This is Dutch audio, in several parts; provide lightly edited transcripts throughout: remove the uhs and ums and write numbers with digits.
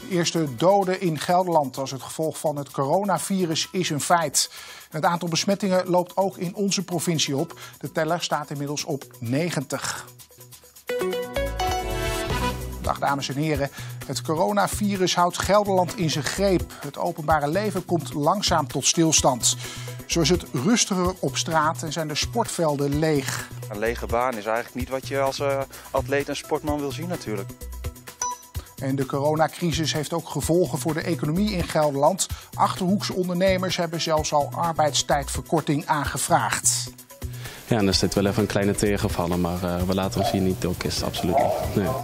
De eerste dode in Gelderland als het gevolg van het coronavirus is een feit. Het aantal besmettingen loopt ook in onze provincie op. De teller staat inmiddels op 90. Dag dames en heren. Het coronavirus houdt Gelderland in zijn greep. Het openbare leven komt langzaam tot stilstand. Zo is het rustiger op straat en zijn de sportvelden leeg. Een lege baan is eigenlijk niet wat je als atleet en sportman wil zien natuurlijk. En de coronacrisis heeft ook gevolgen voor de economie in Gelderland. Achterhoekse ondernemers hebben zelfs al arbeidstijdverkorting aangevraagd. Ja, en er is dit wel even een kleine tegenvallen, maar we laten ons hier niet doorkisten, absoluut niet. Nee.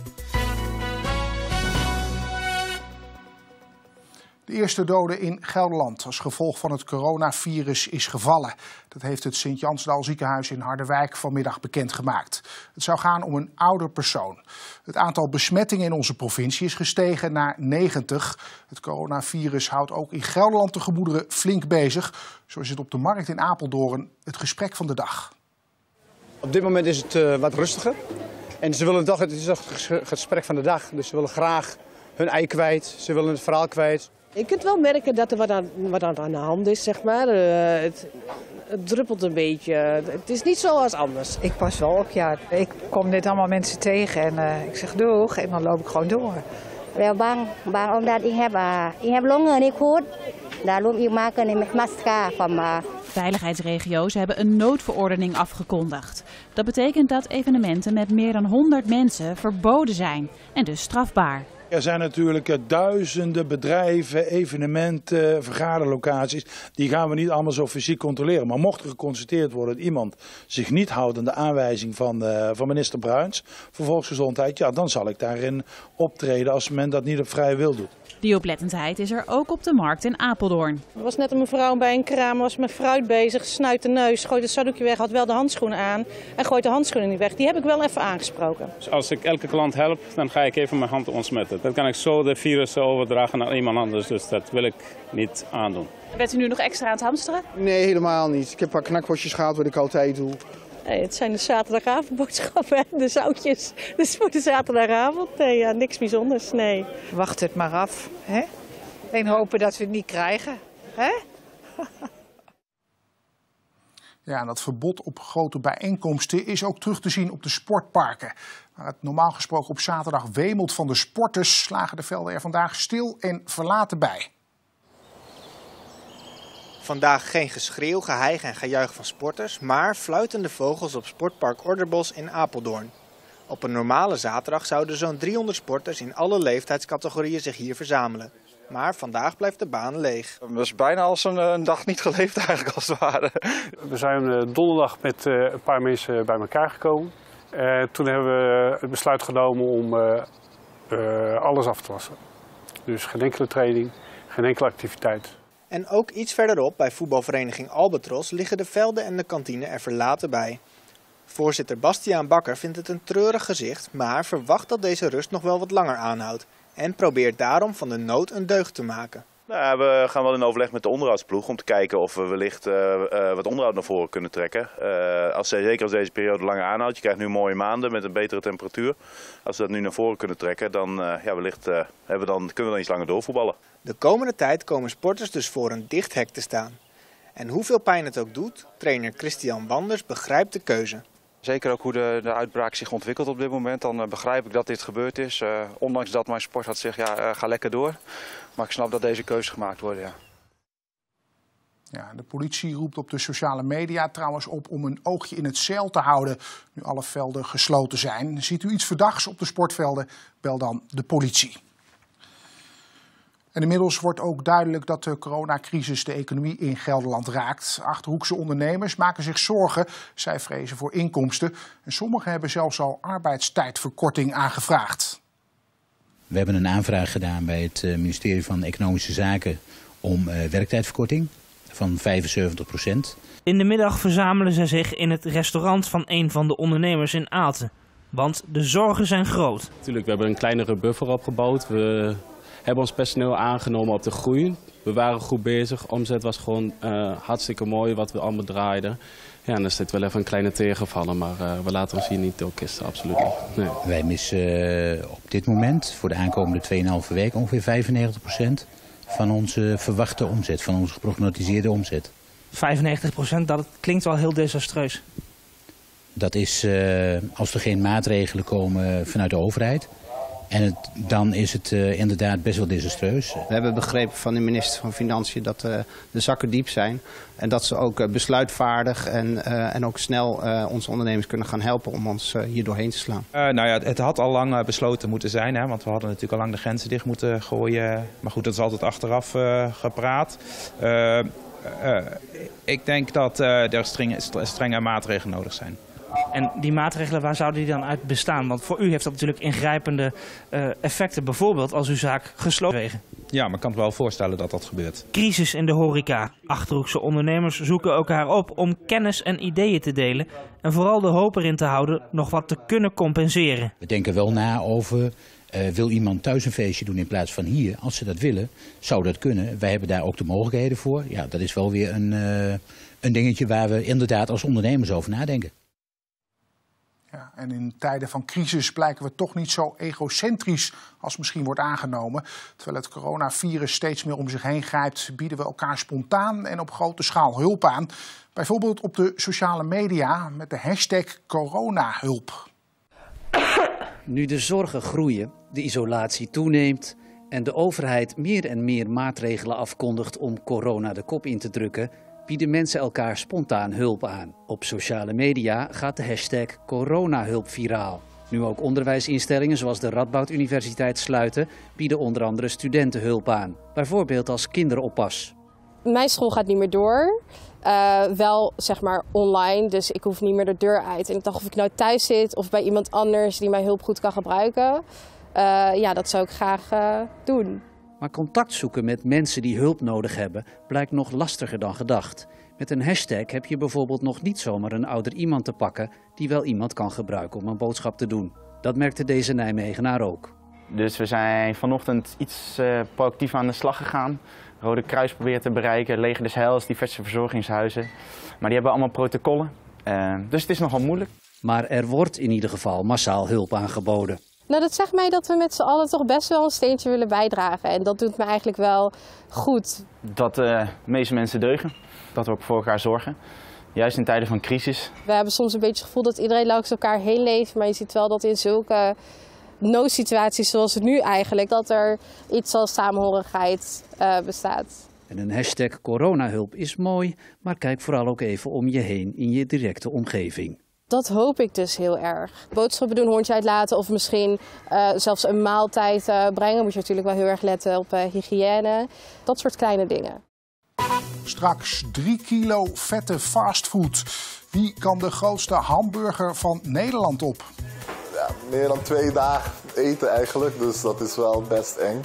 De eerste dode in Gelderland als gevolg van het coronavirus is gevallen. Dat heeft het Sint-Jansdal ziekenhuis in Harderwijk vanmiddag bekendgemaakt. Het zou gaan om een ouder persoon. Het aantal besmettingen in onze provincie is gestegen naar 90. Het coronavirus houdt ook in Gelderland de gemoederen flink bezig. Zo is het op de markt in Apeldoorn het gesprek van de dag. Op dit moment is het wat rustiger. En ze willen het is toch het gesprek van de dag. Dus ze willen graag hun ei kwijt, ze willen het verhaal kwijt. Je kunt wel merken dat er wat aan de hand is, zeg maar. Het druppelt een beetje. Het is niet zoals anders. Ik pas wel op, ja. Ik kom net allemaal mensen tegen en ik zeg doeg en dan loop ik gewoon door. Wel bang omdat ik heb longen niet goed. Daarom ik maak een masker van. Veiligheidsregio's hebben een noodverordening afgekondigd. Dat betekent dat evenementen met meer dan 100 mensen verboden zijn en dus strafbaar. Er zijn natuurlijk duizenden bedrijven, evenementen, vergaderlocaties. Die gaan we niet allemaal zo fysiek controleren. Maar mocht er geconstateerd worden dat iemand zich niet houdt aan de aanwijzing van minister Bruins voor volksgezondheid, ja, dan zal ik daarin optreden als men dat niet op vrije wil doet. Die oplettendheid is er ook op de markt in Apeldoorn. Er was net een mevrouw bij een kraam, was met fruit bezig, snuit de neus, gooit het zakdoekje weg, had wel de handschoenen aan en gooit de handschoenen niet weg. Die heb ik wel even aangesproken. Dus als ik elke klant help, dan ga ik even mijn hand ontsmetten. Dan kan ik zo de virus overdragen naar iemand anders, dus dat wil ik niet aandoen. Bent u nu nog extra aan het hamsteren? Nee, helemaal niet. Ik heb een paar knakworstjes gehad wat ik altijd doe. Nee, het zijn de zaterdagavondboodschappen, de zoutjes. Dus voor de zaterdagavond, nee, ja, niks bijzonders, nee. Wacht het maar af, hè? En hopen dat we het niet krijgen, hè? Ja, en dat verbod op grote bijeenkomsten is ook terug te zien op de sportparken. Waar het normaal gesproken op zaterdag wemelt van de sporters, slagen de velden er vandaag stil en verlaten bij. Vandaag geen geschreeuw, geheig en gejuich van sporters, maar fluitende vogels op sportpark Orderbos in Apeldoorn. Op een normale zaterdag zouden zo'n 300 sporters in alle leeftijdscategorieën zich hier verzamelen. Maar vandaag blijft de baan leeg. Dat is bijna als een dag niet geleefd eigenlijk als het ware. We zijn donderdag met een paar mensen bij elkaar gekomen. Toen hebben we het besluit genomen om alles af te wassen. Dus geen enkele training, geen enkele activiteit. En ook iets verderop bij voetbalvereniging Albatros liggen de velden en de kantine er verlaten bij. Voorzitter Bastiaan Bakker vindt het een treurig gezicht, maar verwacht dat deze rust nog wel wat langer aanhoudt. En probeert daarom van de nood een deugd te maken. Nou, we gaan wel in overleg met de onderhoudsploeg om te kijken of we wellicht wat onderhoud naar voren kunnen trekken. Zeker als deze periode langer aanhoudt. Je krijgt nu mooie maanden met een betere temperatuur. Als we dat nu naar voren kunnen trekken, dan wellicht kunnen we dan iets langer doorvoetballen. De komende tijd komen sporters dus voor een dicht hek te staan. En hoeveel pijn het ook doet, trainer Christian Wanders begrijpt de keuze. Zeker ook hoe de uitbraak zich ontwikkelt op dit moment. Dan begrijp ik dat dit gebeurd is. Ondanks dat mijn sportarts zegt, ga lekker door. Maar ik snap dat deze keuzes gemaakt worden, ja. Ja, de politie roept op de sociale media trouwens op om een oogje in het zeil te houden nu alle velden gesloten zijn. Ziet u iets verdachts op de sportvelden, bel dan de politie. En inmiddels wordt ook duidelijk dat de coronacrisis de economie in Gelderland raakt. Achterhoekse ondernemers maken zich zorgen. Zij vrezen voor inkomsten. En sommigen hebben zelfs al arbeidstijdverkorting aangevraagd. We hebben een aanvraag gedaan bij het ministerie van Economische Zaken om werktijdverkorting van 75%. In de middag verzamelen zij zich in het restaurant van een van de ondernemers in Aalten. Want de zorgen zijn groot. Natuurlijk, we hebben een kleinere buffer opgebouwd. We hebben ons personeel aangenomen op de groei. We waren goed bezig, omzet was gewoon hartstikke mooi wat we allemaal draaiden. Ja, en er zit wel even een kleine tegenvallen, maar we laten ons hier niet doorkisten, absoluut niet. Nee. Wij missen op dit moment voor de aankomende 2,5 weken ongeveer 95% van onze verwachte omzet, van onze geprognosticeerde omzet. 95%, dat klinkt wel heel desastreus. Dat is als er geen maatregelen komen vanuit de overheid. En dan is het inderdaad best wel desastreus. We hebben begrepen van de minister van Financiën dat de zakken diep zijn. En dat ze ook besluitvaardig en ook snel onze ondernemers kunnen gaan helpen om ons hier doorheen te slaan. Nou ja, het had al lang besloten moeten zijn, hè, want we hadden natuurlijk al lang de grenzen dicht moeten gooien. Maar goed, dat is altijd achteraf gepraat. Ik denk dat er strenge maatregelen nodig zijn. En die maatregelen, waar zouden die dan uit bestaan? Want voor u heeft dat natuurlijk ingrijpende effecten. Bijvoorbeeld als uw zaak gesloten is. Ja, maar ik kan me wel voorstellen dat dat gebeurt. Crisis in de horeca. Achterhoekse ondernemers zoeken elkaar op om kennis en ideeën te delen. En vooral de hoop erin te houden nog wat te kunnen compenseren. We denken wel na over, wil iemand thuis een feestje doen in plaats van hier? Als ze dat willen, zou dat kunnen. Wij hebben daar ook de mogelijkheden voor. Ja, dat is wel weer een dingetje waar we inderdaad als ondernemers over nadenken. Ja, en in tijden van crisis blijken we toch niet zo egocentrisch als misschien wordt aangenomen. Terwijl het coronavirus steeds meer om zich heen grijpt, bieden we elkaar spontaan en op grote schaal hulp aan. Bijvoorbeeld op de sociale media met de hashtag coronahulp. Nu de zorgen groeien, de isolatie toeneemt en de overheid meer en meer maatregelen afkondigt om corona de kop in te drukken, bieden mensen elkaar spontaan hulp aan. Op sociale media gaat de hashtag coronahulp viraal. Nu ook onderwijsinstellingen zoals de Radboud Universiteit sluiten, bieden onder andere studenten hulp aan. Bijvoorbeeld als kinderoppas. Mijn school gaat niet meer door. Wel zeg maar online, dus ik hoef niet meer de deur uit. En ik dacht of ik nou thuis zit of bij iemand anders die mijn hulp goed kan gebruiken. Ja, dat zou ik graag doen. Maar contact zoeken met mensen die hulp nodig hebben blijkt nog lastiger dan gedacht. Met een hashtag heb je bijvoorbeeld nog niet zomaar een ouder iemand te pakken die wel iemand kan gebruiken om een boodschap te doen. Dat merkte deze Nijmegenaar ook. Dus we zijn vanochtend iets proactief aan de slag gegaan. Rode Kruis proberen te bereiken, Leger des Heils, diverse verzorgingshuizen. Maar die hebben allemaal protocollen, dus het is nogal moeilijk. Maar er wordt in ieder geval massaal hulp aangeboden. Nou, dat zegt mij dat we met z'n allen toch best wel een steentje willen bijdragen. En dat doet me eigenlijk wel goed. Dat de meeste mensen deugen, dat we ook voor elkaar zorgen. Juist in tijden van crisis. We hebben soms een beetje het gevoel dat iedereen langs elkaar heen leeft. Maar je ziet wel dat in zulke noodsituaties zoals het nu eigenlijk, dat er iets als samenhorigheid bestaat. En een hashtag coronahulp is mooi, maar kijk vooral ook even om je heen in je directe omgeving. Dat hoop ik dus heel erg. Boodschappen doen, hondje uitlaten of misschien zelfs een maaltijd brengen. Moet je natuurlijk wel heel erg letten op hygiëne. Dat soort kleine dingen. Straks 3 kilo vette fastfood. Wie kan de grootste hamburger van Nederland op? Ja, meer dan 2 dagen eten eigenlijk, dus dat is wel best eng.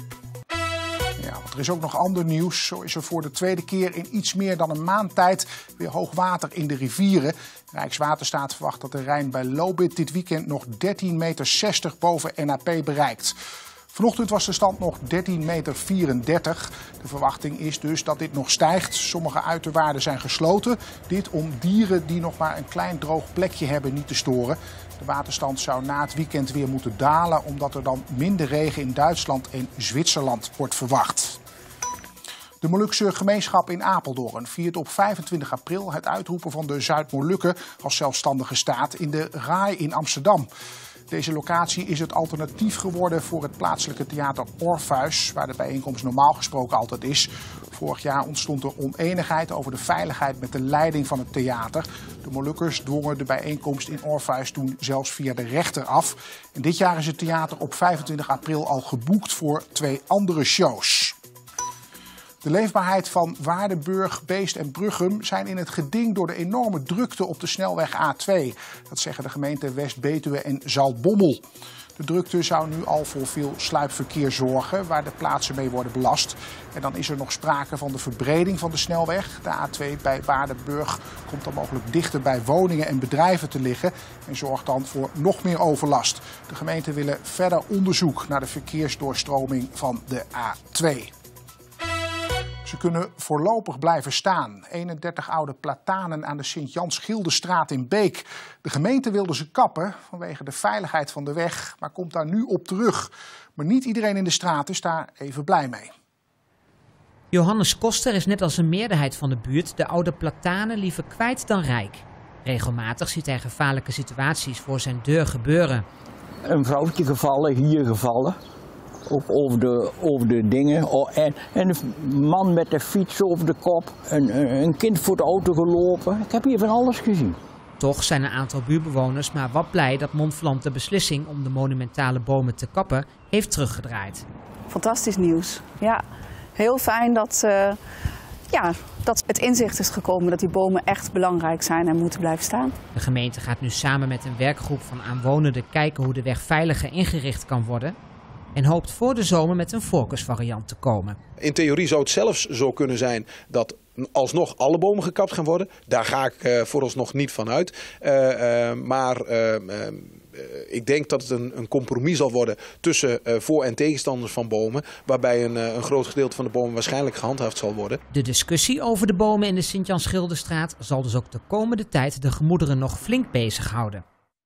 Ja, want er is ook nog ander nieuws. Zo is er voor de tweede keer in iets meer dan een maand tijd weer hoog water in de rivieren. Rijkswaterstaat verwacht dat de Rijn bij Lobith dit weekend nog 13,60 meter boven NAP bereikt. Vanochtend was de stand nog 13,34 meter. De verwachting is dus dat dit nog stijgt. Sommige uiterwaarden zijn gesloten. Dit om dieren die nog maar een klein droog plekje hebben niet te storen. De waterstand zou na het weekend weer moeten dalen, omdat er dan minder regen in Duitsland en Zwitserland wordt verwacht. De Molukse gemeenschap in Apeldoorn viert op 25 april het uitroepen van de Zuid-Molukken als zelfstandige staat in de RAI in Amsterdam. Deze locatie is het alternatief geworden voor het plaatselijke theater Orpheus, waar de bijeenkomst normaal gesproken altijd is. Vorig jaar ontstond er onenigheid over de veiligheid met de leiding van het theater. De Molukkers dwongen de bijeenkomst in Orpheus toen zelfs via de rechter af. En dit jaar is het theater op 25 april al geboekt voor 2 andere shows. De leefbaarheid van Waardenburg, Beest en Bruchem zijn in het geding door de enorme drukte op de snelweg A2. Dat zeggen de gemeenten West-Betuwe en Zaltbommel. De drukte zou nu al voor veel sluipverkeer zorgen, waar de plaatsen mee worden belast. En dan is er nog sprake van de verbreding van de snelweg. De A2 bij Waardenburg komt dan mogelijk dichter bij woningen en bedrijven te liggen en zorgt dan voor nog meer overlast. De gemeenten willen verder onderzoek naar de verkeersdoorstroming van de A2. Ze kunnen voorlopig blijven staan. 31 oude platanen aan de Sint-Jans-Gildestraat in Beek. De gemeente wilde ze kappen vanwege de veiligheid van de weg, maar komt daar nu op terug. Maar niet iedereen in de straat is daar even blij mee. Johannes Koster is net als een meerderheid van de buurt de oude platanen liever kwijt dan rijk. Regelmatig ziet hij gevaarlijke situaties voor zijn deur gebeuren. Een vrouwtje gevallen, hier gevallen. Ook over de dingen. En een man met de fiets over de kop. Een kind voor de auto gelopen. Ik heb hier van alles gezien. Toch zijn een aantal buurtbewoners maar wat blij dat Montferland de beslissing om de monumentale bomen te kappen heeft teruggedraaid. Fantastisch nieuws. Ja, heel fijn dat het inzicht is gekomen dat die bomen echt belangrijk zijn en moeten blijven staan. De gemeente gaat nu samen met een werkgroep van aanwonenden kijken hoe de weg veiliger ingericht kan worden. En hoopt voor de zomer met een voorkeursvariant te komen. In theorie zou het zelfs zo kunnen zijn dat alsnog alle bomen gekapt gaan worden. Daar ga ik vooralsnog niet van uit. Maar ik denk dat het een compromis zal worden tussen voor- en tegenstanders van bomen. Waarbij een groot gedeelte van de bomen waarschijnlijk gehandhaafd zal worden. De discussie over de bomen in de Sint-Jans-Gildestraat zal dus ook de komende tijd de gemoederen nog flink bezighouden.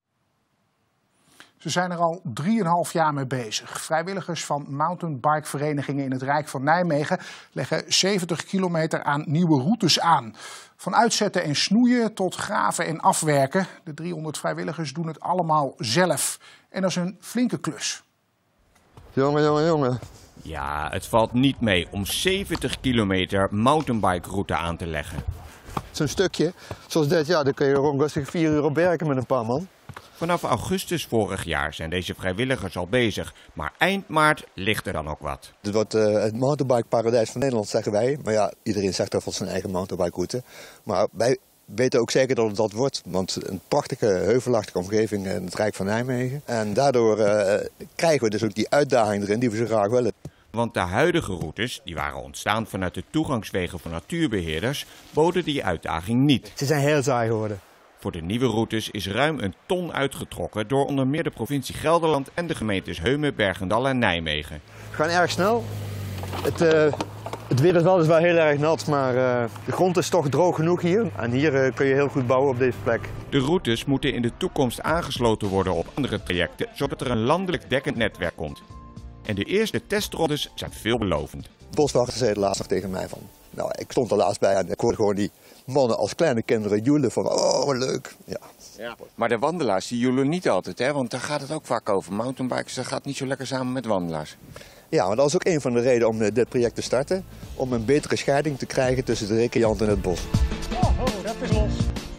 Ze zijn er al 3,5 jaar mee bezig. Vrijwilligers van mountainbikeverenigingen in het Rijk van Nijmegen leggen 70 kilometer aan nieuwe routes aan. Van uitzetten en snoeien tot graven en afwerken. De 300 vrijwilligers doen het allemaal zelf. En dat is een flinke klus. Jongen. Ja, het valt niet mee om 70 kilometer mountainbike-route aan te leggen. Zo'n stukje, zoals dit, ja, dan kun je rond rustig 4 uur op werken met een paar man. Vanaf augustus vorig jaar zijn deze vrijwilligers al bezig, maar eind maart ligt er dan ook wat. Het wordt het mountainbike-paradijs van Nederland, zeggen wij. Maar ja, iedereen zegt dat van zijn eigen mountainbike-route. Maar wij weten ook zeker dat het dat wordt. Want een prachtige heuvelachtige omgeving in het Rijk van Nijmegen. En daardoor krijgen we dus ook die uitdaging erin die we zo graag willen. Want de huidige routes, die waren ontstaan vanuit de toegangswegen van natuurbeheerders, boden die uitdaging niet. Ze zijn heel saai geworden. Voor de nieuwe routes is ruim een ton uitgetrokken door onder meer de provincie Gelderland en de gemeentes Heumen, Bergendal en Nijmegen. We gaan erg snel. Het weer is wel heel erg nat, maar de grond is toch droog genoeg hier. En hier kun je heel goed bouwen op deze plek. De routes moeten in de toekomst aangesloten worden op andere trajecten, zodat er een landelijk dekkend netwerk komt. En de eerste testrondes zijn veelbelovend. Boswachters zeiden laatst nog tegen mij van, nou, ik stond er laatst bij en ik hoorde gewoon die mannen als kleine kinderen joelen van, oh, wat leuk. Ja. Ja, maar de wandelaars die joelen niet altijd, hè? Want daar gaat het ook vaak over. Mountainbikers, dat gaat niet zo lekker samen met wandelaars. Ja, maar dat is ook een van de redenen om dit project te starten. Om een betere scheiding te krijgen tussen de recreant en het bos. Oh, dat is los.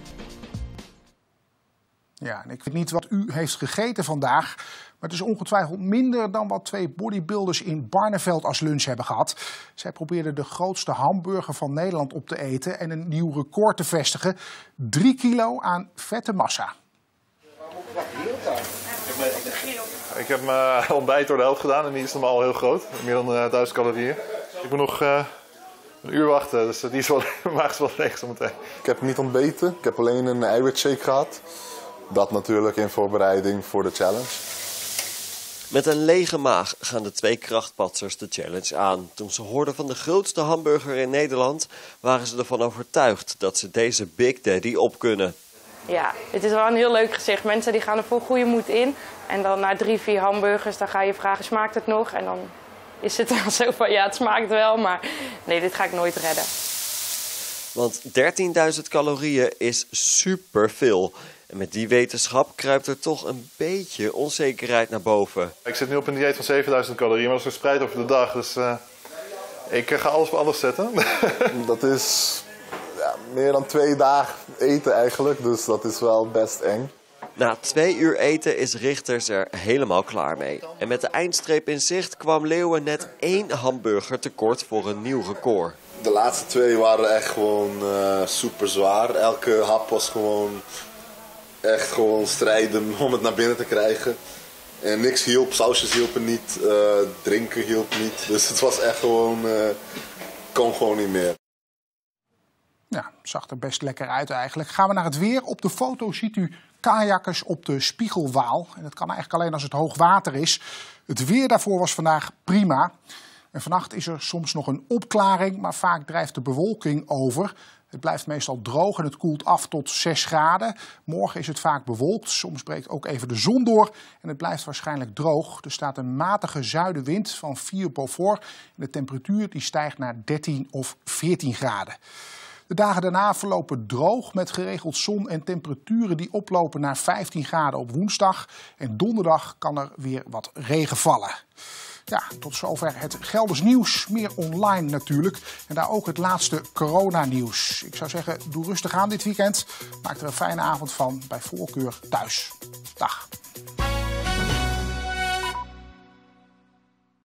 Ja, en ik weet niet wat u heeft gegeten vandaag, maar het is ongetwijfeld minder dan wat 2 bodybuilders in Barneveld als lunch hebben gehad. Zij probeerden de grootste hamburger van Nederland op te eten en een nieuw record te vestigen. 3 kilo aan vette massa. Ik heb mijn ontbijt door de helft gedaan en die is normaal heel groot. Meer dan 1000 calorieën. Ik moet nog een uur wachten, dus die is wel, maag is wel leeg zo meteen. Ik heb niet ontbeten, ik heb alleen een eiwitshake gehad. Dat natuurlijk in voorbereiding voor de challenge. Met een lege maag gaan de 2 krachtpatsers de challenge aan. Toen ze hoorden van de grootste hamburger in Nederland, waren ze ervan overtuigd dat ze deze Big Daddy op kunnen. Ja, het is wel een heel leuk gezicht. Mensen die gaan er vol goede moed in. En dan na 3, 4 hamburgers, dan ga je vragen, smaakt het nog? En dan is het dan zo van, ja, het smaakt wel, maar nee, dit ga ik nooit redden. Want 13.000 calorieën is superveel. En met die wetenschap kruipt er toch een beetje onzekerheid naar boven. Ik zit nu op een dieet van 7000 calorieën, maar dat is verspreid over de dag. Dus ik ga alles op alles zetten. Dat is meer dan 2 dagen eten eigenlijk, dus dat is wel best eng. Na 2 uur eten is Richters er helemaal klaar mee. En met de eindstreep in zicht kwam Leeuwen net 1 hamburger tekort voor een nieuw record. De laatste 2 waren echt gewoon super zwaar. Elke hap was gewoon echt strijden om het naar binnen te krijgen. En niks hielp, sausjes hielpen niet, drinken hielp niet. Dus het was echt gewoon, kon gewoon niet meer. Ja, zag er best lekker uit eigenlijk. Gaan we naar het weer. Op de foto ziet u kajakkers op de Spiegelwaal. En dat kan eigenlijk alleen als het hoog water is. Het weer daarvoor was vandaag prima. En vannacht is er soms nog een opklaring, maar vaak drijft de bewolking over. Het blijft meestal droog en het koelt af tot 6 graden. Morgen is het vaak bewolkt. Soms breekt ook even de zon door en het blijft waarschijnlijk droog. Er staat een matige zuidenwind van 4 Beaufort. En de temperatuur die stijgt naar 13 of 14 graden. De dagen daarna verlopen droog met geregeld zon en temperaturen die oplopen naar 15 graden op woensdag. En donderdag kan er weer wat regen vallen. Ja, tot zover het Gelders nieuws. Meer online natuurlijk. En daar ook het laatste coronanieuws. Ik zou zeggen, doe rustig aan dit weekend. Maak er een fijne avond van, bij voorkeur thuis. Dag.